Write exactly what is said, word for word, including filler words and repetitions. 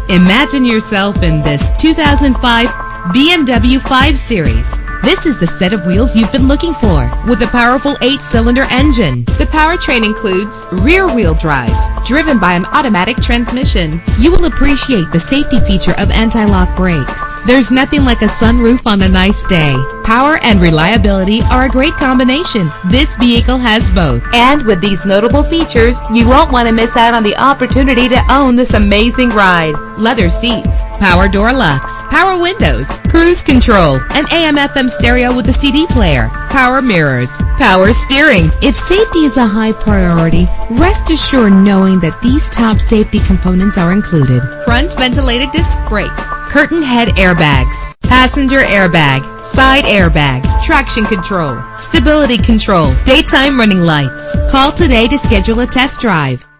Imagine yourself in this two thousand five B M W five series. This is the set of wheels you've been looking for, with a powerful eight-cylinder engine. The powertrain includes rear-wheel drive, driven by an automatic transmission. You will appreciate the safety feature of anti-lock brakes. There's nothing like a sunroof on a nice day. Power and reliability are a great combination. This vehicle has both. And with these notable features, you won't want to miss out on the opportunity to own this amazing ride. Leather seats, power door locks, power windows, cruise control, an A M F M stereo with a C D player, power mirrors, power steering. If safety is a high priority, rest assured knowing that these top safety components are included. Front ventilated disc brakes, curtain head airbags, passenger airbag, side airbag, traction control, stability control, daytime running lights. Call today to schedule a test drive.